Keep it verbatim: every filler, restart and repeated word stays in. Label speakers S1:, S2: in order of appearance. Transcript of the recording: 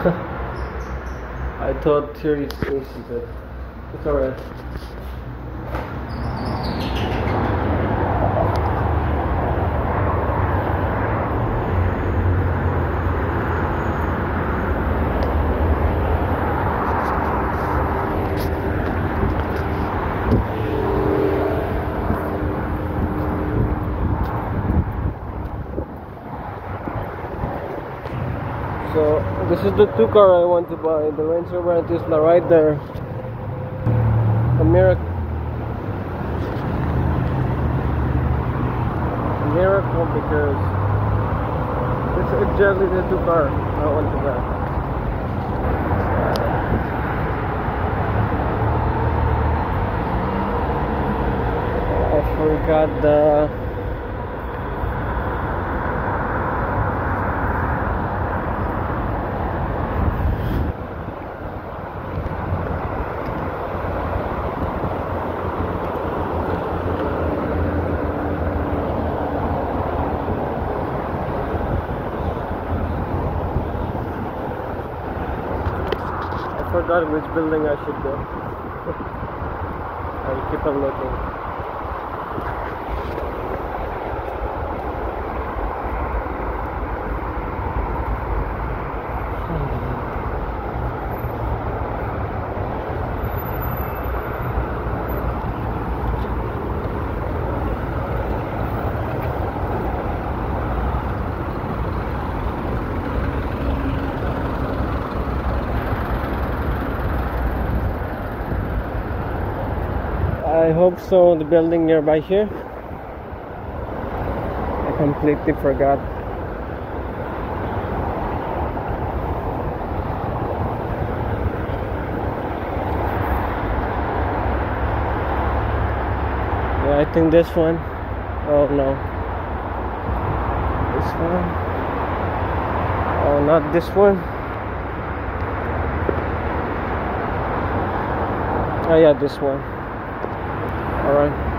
S1: I thought here is A C, but it's alright. So this is the two car I want to buy. The Range Rover and Tesla right there. A miracle. A miracle because it's exactly the two car I want to buy. I forgot the I forgot which building I should go. I'll keep on looking. I hope so, the building nearby here. I completely forgot. Yeah, I think this one. Oh no. This one. Oh, not this one. Oh yeah, this one. Alright.